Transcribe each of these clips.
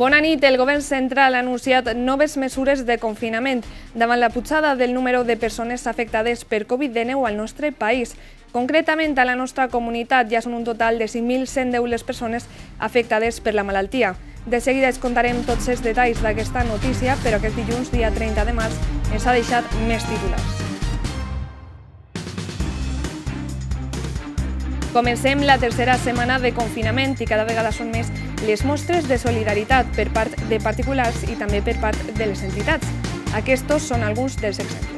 Bona nit. El govern central ha anunciat noves mesures de confinament davant la pujada del número de persones afectades per Covid-19 al nostre país. Concretament, a la nostra comunitat ja són un total de 5.110 les persones afectades per la malaltia. De seguida es contarem tots els detalls d'aquesta notícia, però aquest dilluns, dia 30 de març, ens ha deixat més titulars. Comencem la tercera setmana de confinament i cada vegada són més les mostres de solidaritat per part de particulars i també per part de les entitats. Aquests són alguns dels exemples.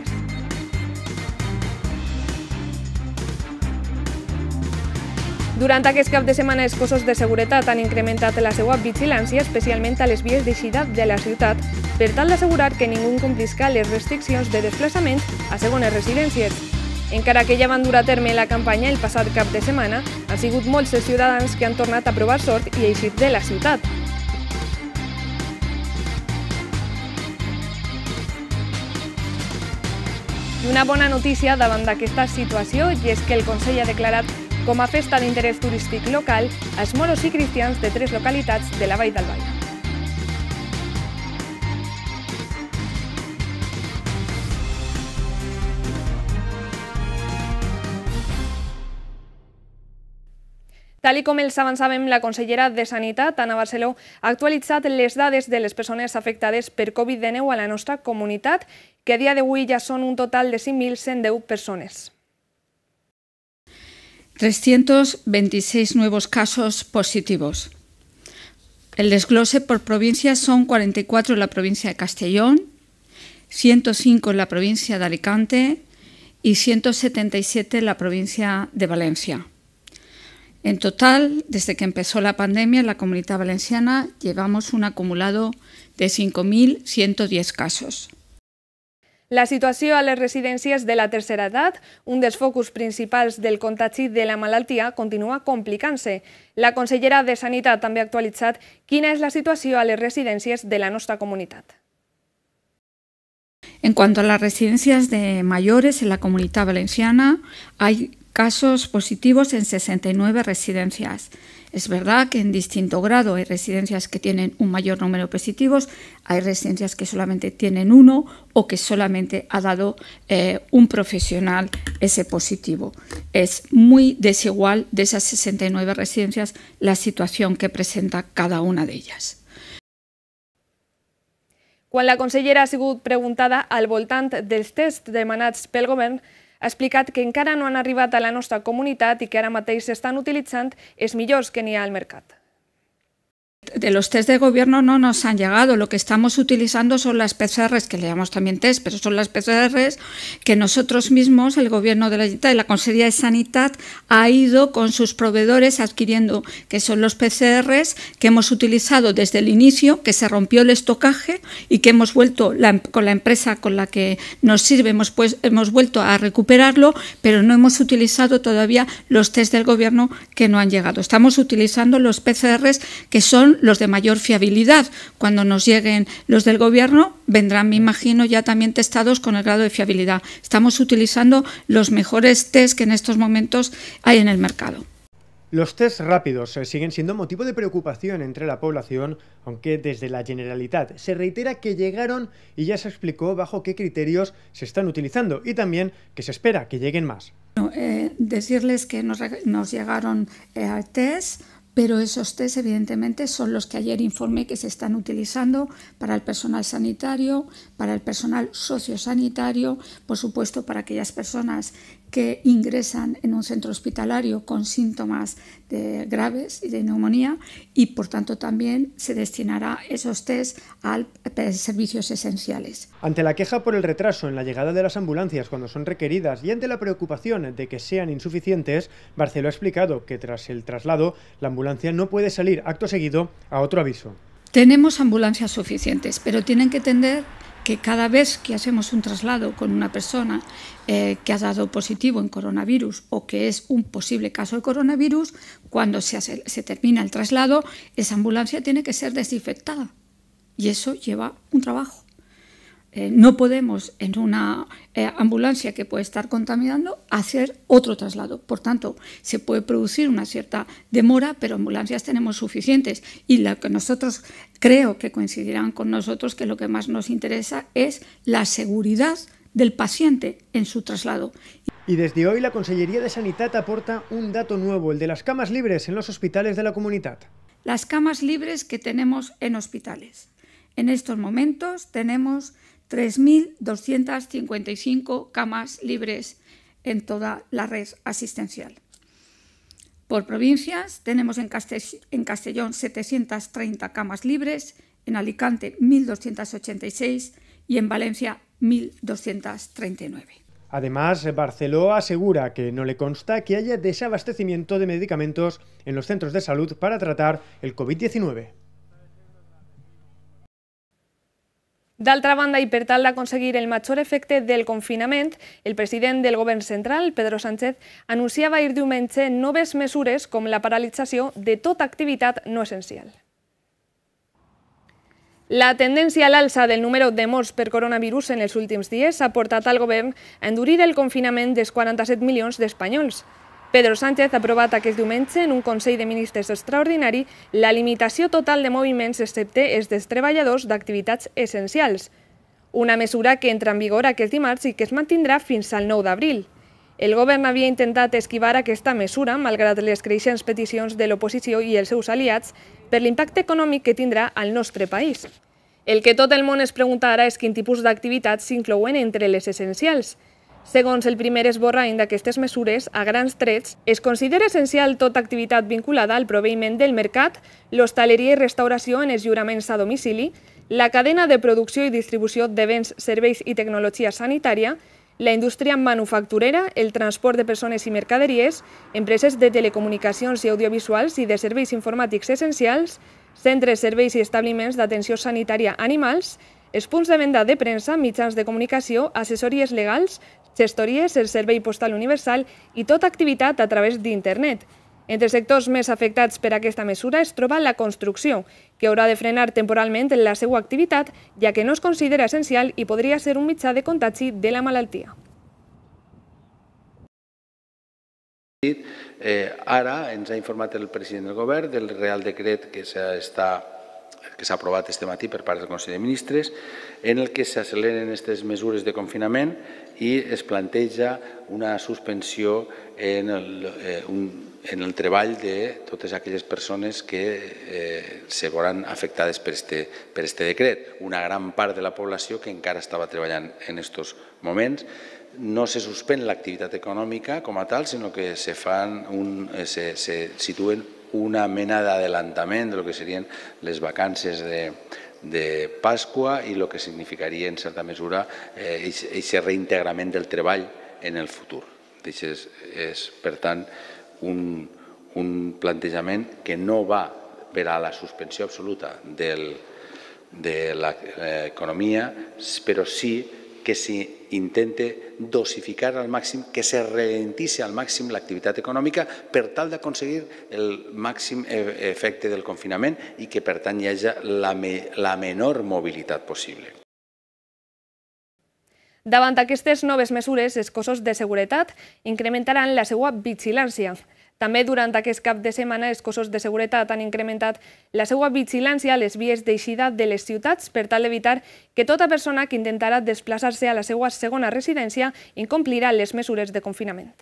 Durant aquest cap de setmana, els cossos de seguretat han incrementat la seva vigilància, especialment a les vies d'eixida de la ciutat, per tal d'assegurar que ningú complisca les restriccions de desplaçament a segones residències. Encara que ja van dur a terme la campanya el passat cap de setmana, han sigut molts els ciutadans que han tornat a provar sort i eixit de la ciutat. I una bona notícia davant d'aquesta situació i és que el Consell ha declarat com a festa d'interès turístic local els moros i cristians de 3 localitats de la Vall d'Albaida. Tal com els avançàvem, la consellera de Sanitat, Ana Barceló, ha actualitzat les dades de les persones afectades per Covid-19 a la nostra comunitat, que a dia d'avui ja són un total de 5.110 persones. 326 nuevos casos positivos. El desglose por provincias son 44 en la provincia de Castellón, 105 en la provincia de Alicante y 177 en la provincia de Valencia. En total, desde que empezó la pandemia en la Comunitat Valenciana, llevamos un acumulado de 5.110 casos. La situació a les residències de la tercera edat, un dels focus principals del contagi de la malaltia, continua complicant-se. La consellera de Sanitat també ha actualitzat quina és la situació a les residències de la nostra comunitat. En cuanto a las residencias de mayores en la Comunitat Valenciana, hay casos positivos en 69 residencias. Es verdad que en distinto grado hay residencias que tienen un mayor número de positivos, hay residencias que solamente tienen uno o que solamente ha dado un profesional ese positivo. Es muy desigual de esas 69 residencias la situación que presenta cada una de ellas. Quan la consellera ha sigut preguntada al voltant dels tests demanats pel govern, ha explicat que encara no han arribat a la nostra comunitat i que ara mateix s'estan utilitzant els millors que n'hi ha al mercat. De los test de gobierno no nos han llegado, lo que estamos utilizando son las PCRs, que le llamamos también test, pero son las PCRs que nosotros mismos, el gobierno de la Generalitat y la Conselleria de Sanitat, ha ido con sus proveedores adquiriendo, que son los PCRs que hemos utilizado desde el inicio, que se rompió el estocaje y que hemos vuelto, con la empresa con la que nos sirve, hemos vuelto a recuperarlo, pero no hemos utilizado todavía los test del gobierno que no han llegado. Estamos utilizando los PCRs que son los de mayor fiabilidad. Cuando nos lleguen los del gobierno, vendrán, me imagino, ya también testados con el grado de fiabilidad. Estamos utilizando los mejores test que en estos momentos hay en el mercado. Los test rápidos siguen siendo motivo de preocupación entre la población, aunque desde la Generalitat se reitera que llegaron y ya se explicó bajo qué criterios se están utilizando y también que se espera que lleguen más. Decirles que nos llegaron test, pero esos test evidentemente son los que ayer informé que se están utilizando para el personal sanitario, para el personal sociosanitario, por supuesto para aquellas personas que ingresan en un centro hospitalario con síntomas graves y de neumonía y por tanto también se destinará esos test a servicios esenciales. Ante la queja por el retraso en la llegada de las ambulancias cuando son requeridas y ante la preocupación de que sean insuficientes, Barceló ha explicado que tras el traslado la ambulancia no puede salir acto seguido a otro aviso. Tenemos ambulancias suficientes, pero tienen que entender que cada vez que hacemos un traslado con una persona que ha dado positivo en coronavirus o que es un posible caso de coronavirus, cuando se termina el traslado, esa ambulancia tiene que ser desinfectada y eso lleva un trabajo. no podemos en una ambulancia que puede estar contaminando hacer otro traslado. Por tanto, se puede producir una cierta demora, pero ambulancias tenemos suficientes. Y lo que nosotros creo que coincidirán con nosotros, que lo que más nos interesa es la seguridad del paciente en su traslado. Y desde hoy la Consellería de Sanidad aporta un dato nuevo, el de las camas libres en los hospitales de la comunidad. Las camas libres que tenemos en hospitales. En estos momentos tenemos 3.255 camas libres en toda la red asistencial. Por provincias tenemos en Castellón 730 camas libres, en Alicante 1.286 y en Valencia 1.239. Además, Barceló asegura que no le consta que haya desabastecimiento de medicamentos en los centros de salud para tratar el COVID-19. D'altra banda, i per tal d'aconseguir el major efecte del confinament, el president del govern central, Pedro Sánchez, anunciava ahir diumenge noves mesures com la paralització de tota activitat no essencial. La tendència a l'alça del número de morts per coronavirus en els últims dies ha portat al govern a endurir el confinament dels 47 milions d'espanyols. Pedro Sánchez ha aprovat aquest diumenge en un Consell de Ministres extraordinari la limitació total de moviments excepte els dels treballadors d'activitats essencials, una mesura que entra en vigor aquest dimarts i que es mantindrà fins al 9 d'abril. El govern havia intentat esquivar aquesta mesura, malgrat les creixents peticions de l'oposició i els seus aliats, per l'impacte econòmic que tindrà al nostre país. El que tot el món es pregunta ara és quin tipus d'activitats s'inclouen entre les essencials. Segons el primer esborrany d'aquestes mesures, a grans trets, es considera essencial tota activitat vinculada al proveïment del mercat, l'hostaleria i restauració en els lliuraments a domicili, la cadena de producció i distribució de béns, serveis i tecnologia sanitària, la indústria manufacturera, el transport de persones i mercaderies, empreses de telecomunicacions i audiovisuals i de serveis informàtics essencials, centres, serveis i establiments d'atenció sanitària a animals, els punts de venda de premsa, mitjans de comunicació, assessories legals, gestories, el servei postal universal i tota activitat a través d'internet. Entre els sectors més afectats per aquesta mesura es troba la construcció, que haurà de frenar temporalment la seva activitat, ja que no es considera essencial i podria ser un mitjà de contagi de la malaltia. Ara ens ha informat el president del govern del Real Decret que s'ha aprovat este matí per part del Consell de Ministres, en el que s'acceleren aquestes mesures de confinament i es planteja una suspensió en el treball de totes aquelles persones que se veuran afectades per este decret. Una gran part de la població que encara estava treballant en aquests moments. No se suspèn l'activitat econòmica com a tal, sinó que se situen una mena d'adelantament de lo que serien les vacances de Pasqua i el que significaria, en certa mesura, aquest reintegrament del treball en el futur. És, per tant, un plantejament que no va per a la suspensió absoluta de l'economia, però sí que s'intente dosificar al màxim, que se ralentitzi al màxim l'activitat econòmica per tal d'aconseguir el màxim efecte del confinament i que, per tant, hi hagi la menor mobilitat possible. Davant aquestes noves mesures, els cossos de seguretat incrementaran la seva vigilància. També durant aquest cap de setmana els cossos de seguretat han incrementat la seva vigilància a les vies d'eixida de les ciutats per tal d'evitar que tota persona que intentarà desplaçar-se a la seva segona residència incomplirà les mesures de confinament.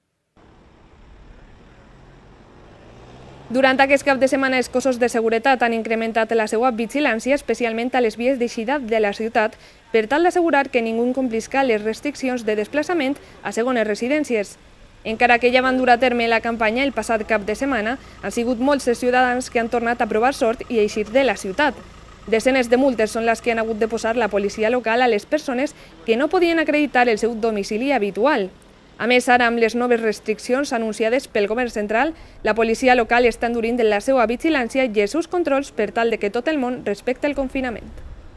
Durant aquest cap de setmana els cossos de seguretat han incrementat la seva vigilància, especialment a les vies d'eixida de la ciutat, per tal d'assegurar que ningú incomplisca les restriccions de desplaçament a segones residències. Encara que ja van dur a terme la campanya el passat cap de setmana, han sigut molts els ciutadans que han tornat a provar sort i eixir de la ciutat. Desenes de multes són les que han hagut de posar la policia local a les persones que no podien acreditar el seu domicili habitual. A més, ara, amb les noves restriccions anunciades pel govern central, la policia local està endurint la seva vigilància i els seus controls per tal de que tot el món respecti el confinament.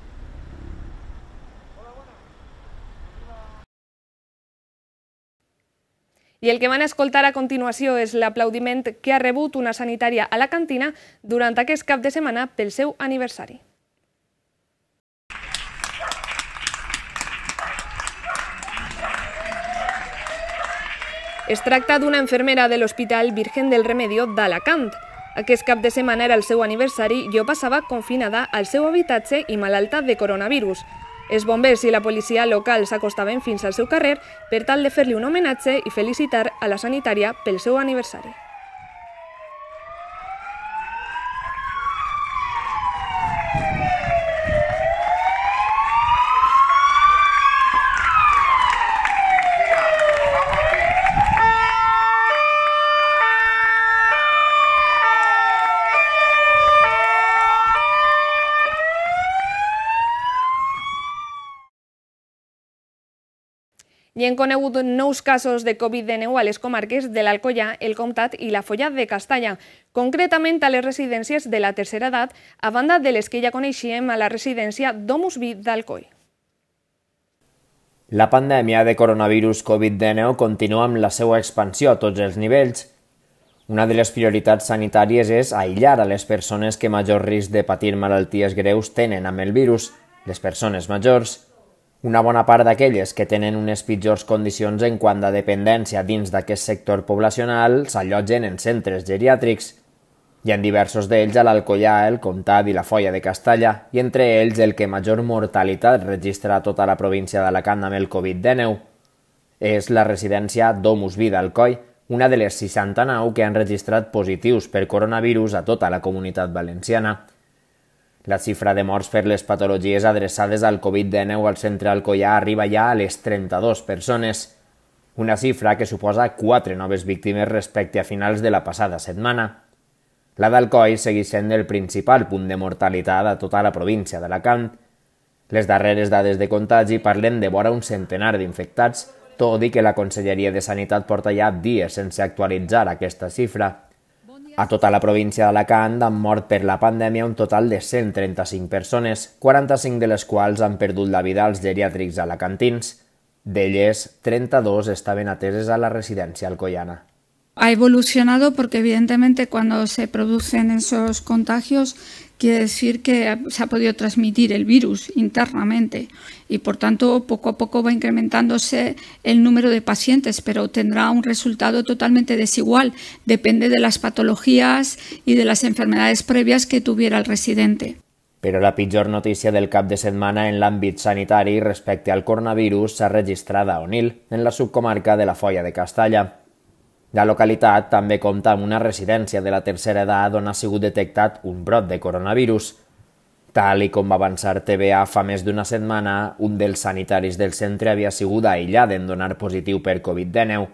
I el que van escoltar a continuació és l'aplaudiment que ha rebut una sanitària a la cantina durant aquest cap de setmana pel seu aniversari. Es tracta d'una infermera de l'Hospital Virgen del Remedio d'Alacant. Aquest cap de setmana era el seu aniversari i jo passava confinada al seu habitatge i malalta de coronavirus. Els bombers i la policia local s'acostaven fins al seu carrer per tal de fer-li un homenatge i felicitar a la sanitària pel seu aniversari. I hem conegut nous casos de Covid-19 a les comarques de l'Alcoià, el Comtat i la Foia de Castalla, concretament a les residències de la tercera edat, a banda de les que ja coneixíem a la residència Domus Vi d'Alcoi. La pandèmia de coronavirus Covid-19 continua amb la seva expansió a tots els nivells. Una de les prioritats sanitàries és aïllar a les persones que major risc de patir malalties greus tenen amb el virus, les persones majors. Una bona part d'aquelles que tenen unes pitjors condicions en quant a dependència dins d'aquest sector poblacional s'allotgen en centres geriàtrics. Hi ha diversos d'ells a l'Alcoià, el Comtat i la Foia de Castalla, i entre ells el que major mortalitat registra a tota la província d'Alacant amb el Covid-19. És la residència Domus Vi d'Alcoi, una de les 69 que han registrat positius per coronavirus a tota la comunitat valenciana. La xifra de morts per les patologies adreçades al Covid-19 al centre Alcoià arriba ja a les 32 persones, una xifra que suposa 4 noves víctimes respecte a finals de la passada setmana. La d'Alcoi segueix sent el principal punt de mortalitat a tota la província d'Alacant. Les darreres dades de contagi parlen de vora un centenar d'infectats, tot i que la Conselleria de Sanitat porta ja dies sense actualitzar aquesta xifra. A tota la província d'Alacant han mort per la pandèmia un total de 135 persones, 45 de les quals han perdut la vida als geriàtrics alacantins. D'elles, 32 estaven ateses a la residència alcoiana. Ha evolucionado porque evidentemente cuando se producen esos contagios quiere decir que se ha podido transmitir el virus internamente y por tanto poco a poco va incrementándose el número de pacientes, pero tendrá un resultado totalmente desigual, depende de las patologías y de las enfermedades previas que tuviera el residente. Però la pitjor notícia del cap de setmana en l'àmbit sanitari respecte al coronavirus s'ha registrat a Onil, en la subcomarca de la Foia de Castalla. La localitat també compta amb una residència de la tercera edat on ha sigut detectat un brot de coronavirus. Tal i com va avançar TVA fa més d'una setmana, un dels sanitaris del centre havia sigut aïllat en donar positiu per Covid-19.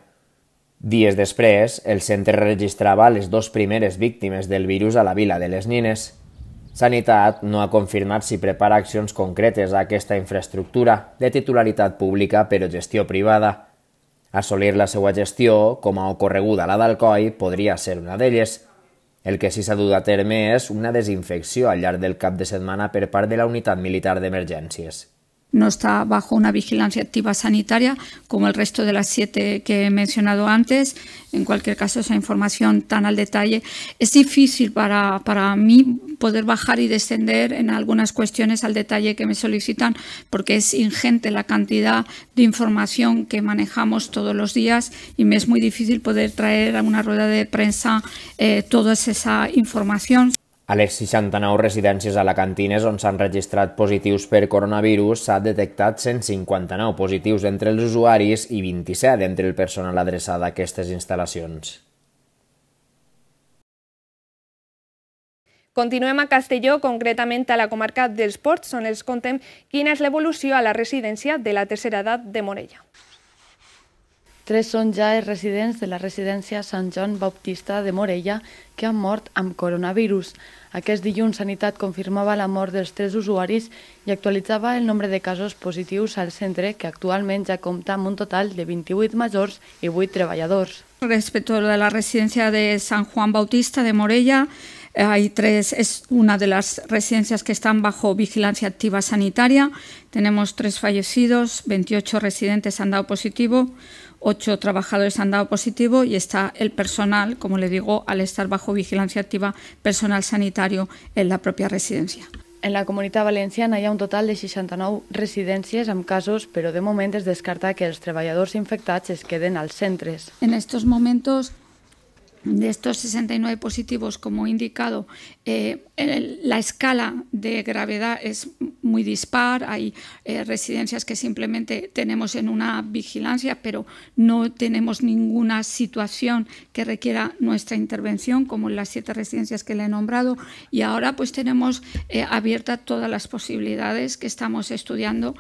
Dies després, el centre registrava les 2 primeres víctimes del virus a la vila de les Nines. Sanitat no ha confirmat si prepara accions concretes a aquesta infraestructura de titularitat pública però gestió privada. Assolir la seva gestió, com ha ocorregut a la d'Alcoi, podria ser una d'elles. El que sí s'ha dut a terme és una desinfecció al llarg del cap de setmana per part de la Unitat Militar d'Emergències. No está bajo una vigilancia activa sanitaria como el resto de las 7 que he mencionado antes. En cualquier caso, esa información tan al detalle. Es difícil para mí poder bajar y descender en algunas cuestiones al detalle que me solicitan porque es ingente la cantidad de información que manejamos todos los días y me es muy difícil poder traer a una rueda de prensa toda esa información. A les 69 residències alacantines on s'han registrat positius per coronavirus s'ha detectat 159 positius entre els usuaris i 27 entre el personal adreçat a aquestes instal·lacions. Continuem a Castelló, concretament a la comarca dels Ports, on els contem quina és l'evolució a la residència de la tercera edat de Morella. 3 són ja els residents de la residència Sant Joan Baptista de Morella que han mort amb coronavirus. Aquest dilluns Sanitat confirmava la mort dels 3 usuaris i actualitzava el nombre de casos positius al centre, que actualment ja compta amb un total de 28 majors i 8 treballadors. Respecto a la residencia de San Juan Bautista de Morella, hay 3, es una de las residencias que están bajo vigilancia activa sanitaria. Tenemos 3 fallecidos, 28 residentes han dado positivo, 8 trabajadores han dado positivo y está el personal, como le digo, al estar bajo vigilancia activa, personal sanitario en la propia residencia. En la Comunitat Valenciana hi ha un total de 69 residències amb casos, però de moment es descarta que els treballadors infectats es queden als centres. En estos momentos, de estos 69 positivos, como he indicado, la escala de gravedad es muy dispar. Hay residencias que simplemente tenemos en una vigilancia, pero no tenemos ninguna situación que requiera nuestra intervención, como en las 7 residencias que le he nombrado. Y ahora pues tenemos abiertas todas las posibilidades que estamos estudiando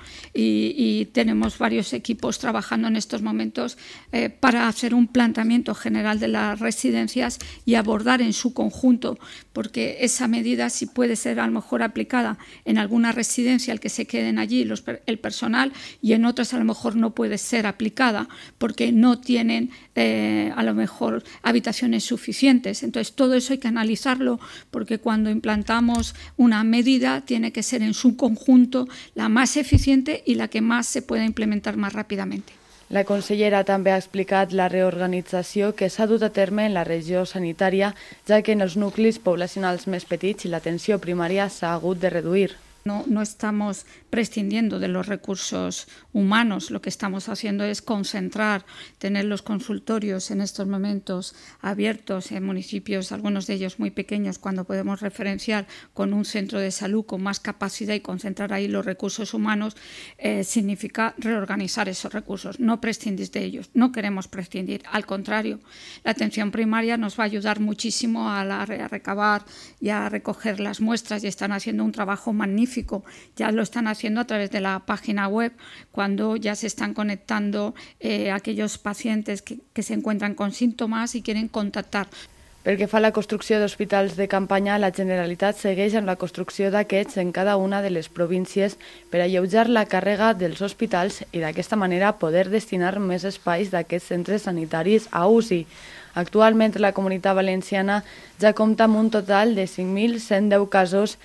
y tenemos varios equipos trabajando en estos momentos para hacer un planteamiento general de las residencias y abordar en su conjunto, porque esa medida sí puede ser a lo mejor aplicada en alguna residencia al que se queden allí el personal, y en otras a lo mejor no puede ser aplicada porque no tienen a lo mejor habitaciones suficientes. Entonces todo eso hay que analizarlo, porque cuando implantamos una medida tiene que ser en su conjunto la más eficiente y la que más se pueda implementar más rápidamente. La consellera també ha explicat la reorganització que s'ha dut a terme en la regió sanitària, ja que en els nuclis poblacionals més petits i l'atenció primària s'ha hagut de reduir. No estamos prescindiendo de los recursos humanos, lo que estamos haciendo es concentrar, tener los consultorios en estos momentos abiertos en municipios, algunos de ellos muy pequeños, cuando podemos referenciar con un centro de salud con más capacidad y concentrar ahí los recursos humanos, significa reorganizar esos recursos, no prescindir de ellos, no queremos prescindir, al contrario, la atención primaria nos va a ayudar muchísimo a recabar y a recoger las muestras y están haciendo un trabajo magnífico. Ya lo están haciendo a través de la página web, cuando ya se están conectando aquellos pacientes que se encuentran con síntomas y quieren contactar. Pel que fa a la construcció d'hospitals de campanya, la Generalitat segueix amb la construcció d'aquests en cada una de les províncies per alleujar la càrrega dels hospitals i d'aquesta manera poder destinar més espais d'aquests centres sanitaris a UCI. Actualment la Comunitat Valenciana ja compta amb un total de 5.110 casos,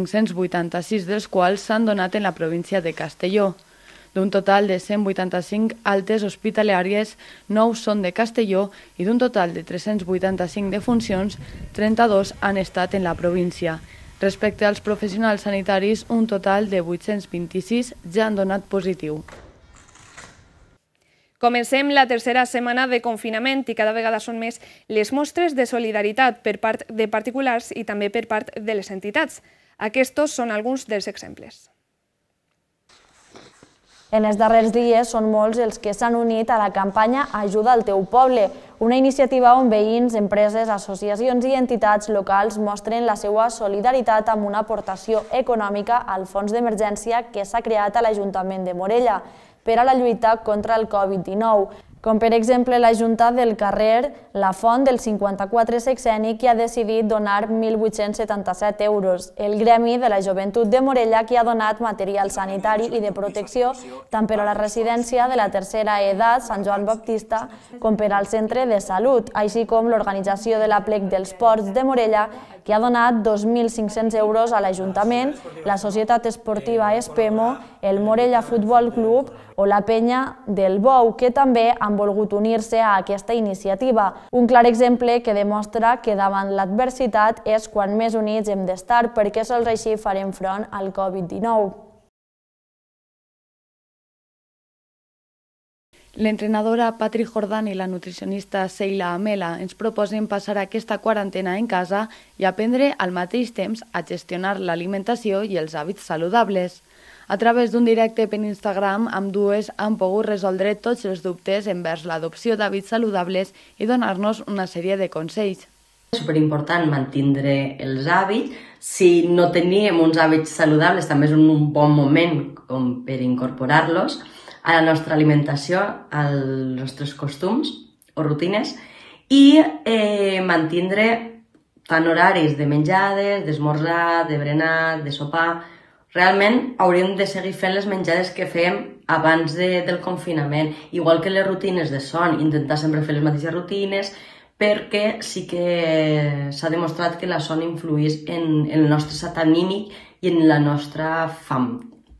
586 dels quals s'han donat en la província de Castelló. D'un total de 185 altes hospitalàries, 9 són de Castelló i d'un total de 385 defuncions, 32 han estat en la província. Respecte als professionals sanitaris, un total de 826 ja han donat positiu. Comencem la tercera setmana de confinament i cada vegada són més les mostres de solidaritat per part de particulars i també per part de les entitats. Aquests són alguns dels exemples. En els darrers dies són molts els que s'han unit a la campanya Ajuda al teu poble, una iniciativa on veïns, empreses, associacions i entitats locals mostren la seva solidaritat amb una aportació econòmica al fons d'emergència que s'ha creat a l'Ajuntament de Morella per a la lluita contra el Covid-19, com per exemple la Junta del carrer La Font del 54 Sexeni, que ha decidit donar 1.877 euros, el Gremi de la Joventut de Morella, que ha donat material sanitari i de protecció tant per a la residència de la tercera edat Sant Joan Baptista com per al centre de salut, així com l'Organització de l'Aplec dels Ports de Morella, que ha donat 2.500 euros a l'Ajuntament, la Societat Esportiva Espemo, el Morella Futbol Club o la Penya del Bou, que també han volgut unir-se a aquesta iniciativa. Un clar exemple que demostra que davant l'adversitat és quan més units hem d'estar, perquè sols així farem front al Covid-19. L'entrenadora Patri Jordan i la nutricionista Seila Amela ens proposen passar aquesta quarantena en casa i aprendre al mateix temps a gestionar l'alimentació i els hàbits saludables. A través d'un directe per Instagram, ambdues han pogut resoldre tots els dubtes envers l'adopció d'hàbits saludables i donar-nos una sèrie de consells. És superimportant mantenir els hàbits. Si no teníem uns hàbits saludables, també és un bon moment per incorporar-los a la nostra alimentació, als nostres costums o rutines, i mantenir tant horaris de menjades, d'esmorzar, de berenar, de sopar. Realment hauríem de seguir fent les menjades que fèiem abans del confinament, igual que les rutines de son, intentar sempre fer les mateixes rutines, perquè sí que s'ha demostrat que la son influïx en el nostre estat anímic i en la nostra fam.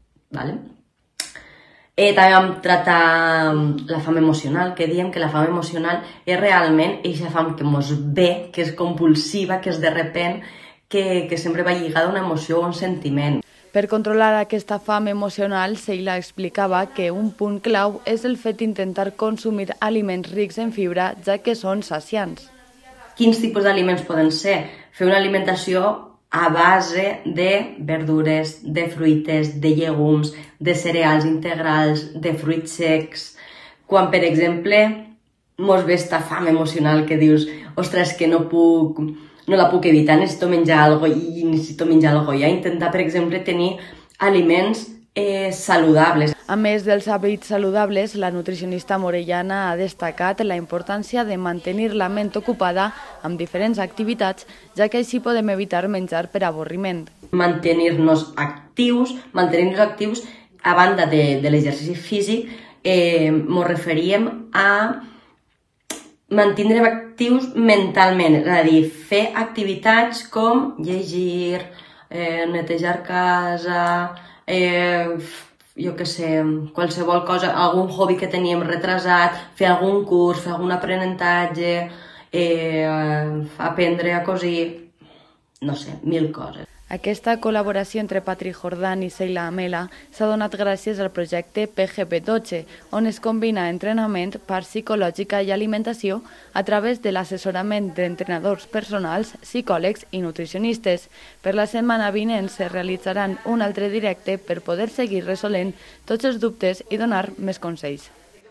També vam tractar la fam emocional, que diem que la fam emocional és realment aquesta fam que ens ve, que és compulsiva, que és de repent, que sempre va lligada a una emoció o un sentiment. Per controlar aquesta fam emocional, Seila explicava que un punt clau és el fet d'intentar consumir aliments rics en fibra, ja que són saciants. Quins tipus d'aliments poden ser? Fer una alimentació a base de verdures, de fruites, de llegums, de cereals integrals, de fruits secs. Quan, per exemple, mos ve esta fam emocional que dius ostres, que no la puc evitar, necessito menjar alguna cosa i necessito menjar alguna cosa. Ja intentar, per exemple, tenir aliments saludables. A més dels hàbits saludables, la nutricionista morellana ha destacat la importància de mantenir la ment ocupada amb diferents activitats, ja que així podem evitar menjar per avorriment. Mantenir-nos actius a banda de l'exercici físic, ens referíem a mantindre actius mentalment, és a dir, fer activitats com llegir, netejar casa, jo què sé, qualsevol cosa, algun hobby que teníem retrasat, fer algun curs, fer algun aprenentatge, aprendre a cosir, no sé, 1000 coses. Aquesta col·laboració entre Patri Jordan i Seila Amela s'ha donat gràcies al projecte PGP12, on es combina entrenament, part psicològica i alimentació a través de l'assessorament d'entrenadors personals, psicòlegs i nutricionistes. Per la setmana vinent se realitzaran un altre directe per poder seguir resolent tots els dubtes i donar més consells.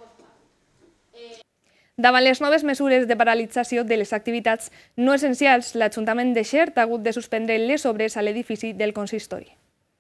Davant les noves mesures de paralització de les activitats no essencials, l'Ajuntament de Xert ha hagut de suspendre les obres a l'edifici del consistori.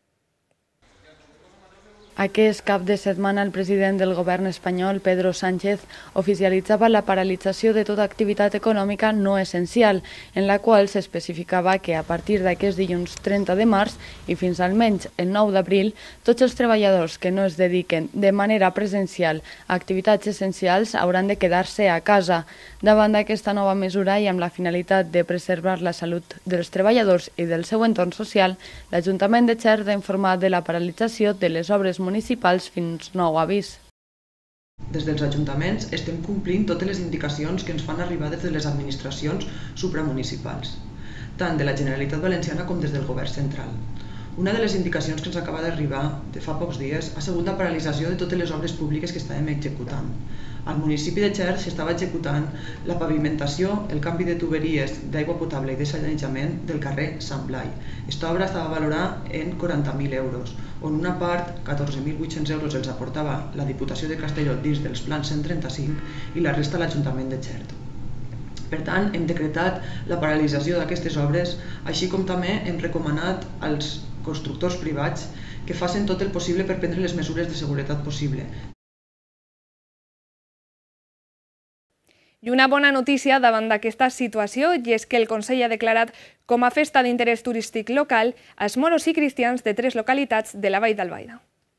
Aquest cap de setmana el president del govern espanyol, Pedro Sánchez, oficialitzava la paralització de tota activitat econòmica no essencial, en la qual s'especificava que a partir d'aquest dilluns 30 de març i fins almenys el 9 d'abril, tots els treballadors que no es dediquen de manera presencial a activitats essencials hauran de quedar-se a casa. Davant d'aquesta nova mesura i amb la finalitat de preservar la salut dels treballadors i del seu entorn social, l'Ajuntament de Xert ha informat de la paralització de les obres municipals fins nou avís. Des dels ajuntaments estem complint totes les indicacions que ens fan arribar des de les administracions supramunicipals, tant de la Generalitat Valenciana com des del Govern central. Una de les indicacions que ens acaba d'arribar de fa pocs dies ha sigut la paralització de totes les obres públiques que estàvem executant. Al municipi de Xert s'estava executant la pavimentació, el canvi de tuberies d'aigua potable i de sanejament del carrer Sant Blai. Aquesta obra estava valorada en 40.000 euros, on una part, 14.800 euros, els aportava la Diputació de Castelló dins dels plans 135 i la resta l'Ajuntament de Xert. Per tant, hem decretat la paralització d'aquestes obres, així com també hem recomanat als constructors privats que facin tot el possible per prendre les mesures de seguretat possible. I una bona notícia davant d'aquesta situació i és que el Consell ha declarat com a festa d'interès turístic local els moros i cristians de 3 localitats de la Vall d'Albaida.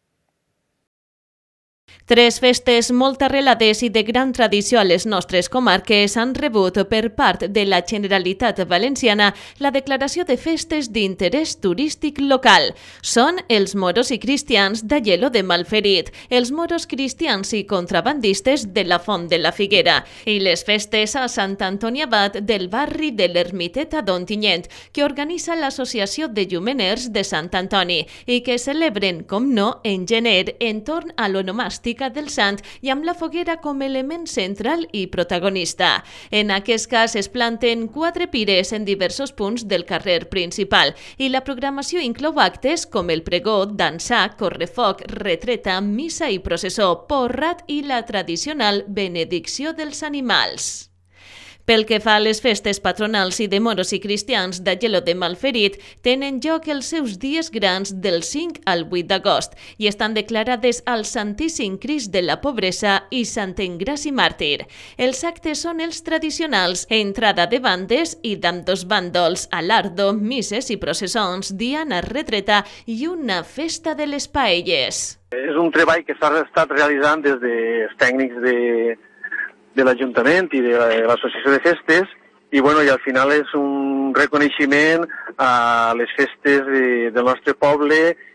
3 festes molt arrelades i de gran tradició a les nostres comarques han rebut per part de la Generalitat Valenciana la declaració de festes d'interès turístic local. Són els moros i cristians d'Aielo de Malferit, els moros cristians i contrabandistes de la Font de la Figuera i les festes a Sant Antoni Abat del barri de l'Ermitet a d'Ontinyent, que organitza l'Associació de Llumeners de Sant Antoni i que celebren, com no, en gener entorn a l'onomàstica del sant i amb la foguera com element central i protagonista. En aquest cas es planten 4 pires en diversos punts del carrer principal i la programació inclou actes com el pregó, dansar, correfoc, retreta, missa i processó, porrat i la tradicional benedicció dels animals. Pel que fa a les festes patronals i de moros i cristians d'Aielo de Malferit, tenen lloc els seus dies grans del 5 al 8 d'agost i estan declarades al Santíssim Crist de la Pobresa i Sant Engràcia Màrtir. Els actes són els tradicionals, entrada de bandes i d'ambdós bàndols, alardo, misses i processons, diana retreta i una festa de les paelles. És un treball que s'ha estat realitzant des dels tècnics de l'Ajuntament i de l'Associació de Festes i al final és un reconeixement a les festes del nostre poble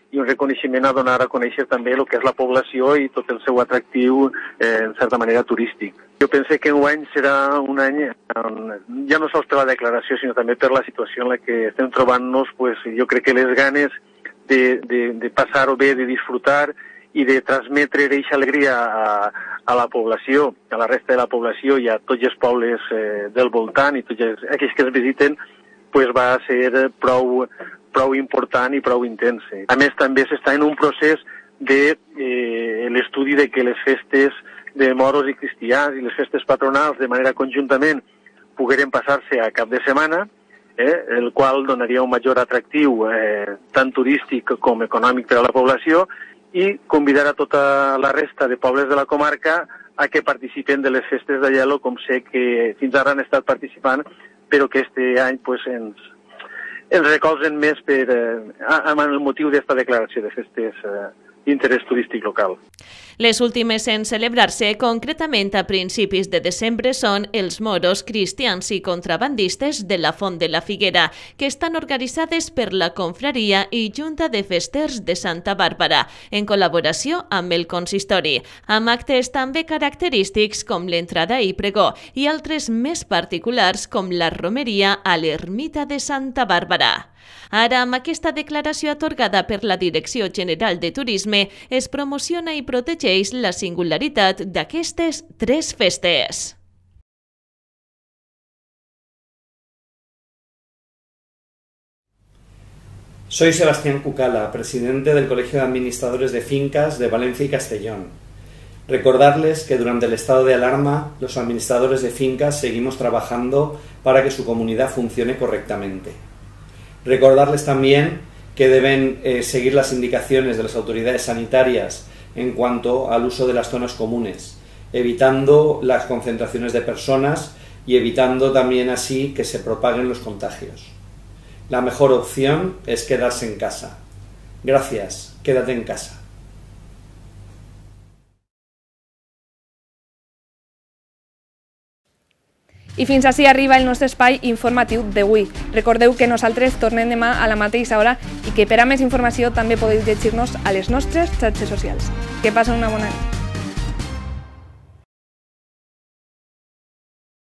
i un reconeixement a donar a conèixer també el que és la població i tot el seu atractiu, en certa manera, turístic. Jo penso que enguany serà un any, ja no sols per la declaració, sinó també per la situació en la que estem trobant-nos, jo crec que les ganes de passar-ho bé, de disfrutar i de transmetre aquesta alegria a la població, a la resta de la població i a tots els pobles del voltant i tots aquells que es visiten, va ser prou important i prou intens. A més, també s'està en un procés de l'estudi de que les festes de moros i cristians i les festes patronals de manera conjuntament pogueren passar-se a cap de setmana, el qual donaria un major atractiu tant turístic com econòmic per a la població i convidar a tota la resta de pobles de la comarca a que participen de les festes d'Aielo, com sé que fins ara han estat participant, però que este any ens recolzen més amb el motiu d'esta declaració de festes d'interès turístic local. Les últimes en celebrar-se concretament a principis de desembre són els moros, cristians i contrabandistes de la Font de la Figuera, que estan organitzades per la Confraria i Junta de Festers de Santa Bàrbara, en col·laboració amb el consistori, amb actes també característics com l'entrada i pregó i altres més particulars com la romeria a l'ermita de Santa Bàrbara. Ara, amb aquesta declaració atorgada per la Direcció General de Turisme, es promociona i protegeix la singularitat d'aquestes tres festes. Soy Sebastián Cucala, presidente del Colegio de Administradores de Fincas de Valencia y Castellón. Recordarles que durante el estado de alarma, los administradores de fincas seguimos trabajando para que su comunidad funcione correctamente. Recordarles también que deben seguir las indicaciones de las autoridades sanitarias en cuanto al uso de las zonas comunes, evitando las concentraciones de personas y evitando también así que se propaguen los contagios. La mejor opción es quedarse en casa. Gracias, quédate en casa. I fins ací arriba el nostre espai informatiu d'avui. Recordeu que nosaltres tornem demà a la mateixa hora i que per a més informació també podeu llegir-nos a les nostres xarxes socials. Que passen una bona nit.